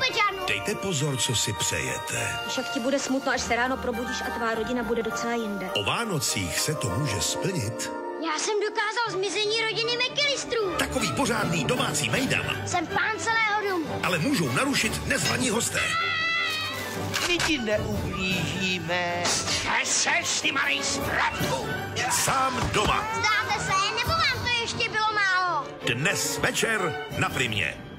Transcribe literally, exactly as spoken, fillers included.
vůbec žádnou. Dejte pozor, co si přejete. Však ti bude smutno, až se ráno probudíš a tvá rodina bude docela jinde. O Vánocích se to může splnit. Já jsem dokázal zmizení rodiny McAllisterů. Takový pořádný domácí mejdan. Jsem pán celého domu. Ale můžou narušit nezvaní hosté. My ti neublížíme. Seš ty malý zbratku. Sám doma. Zdáte se, nebo vám to ještě bylo málo? Dnes večer na Primě.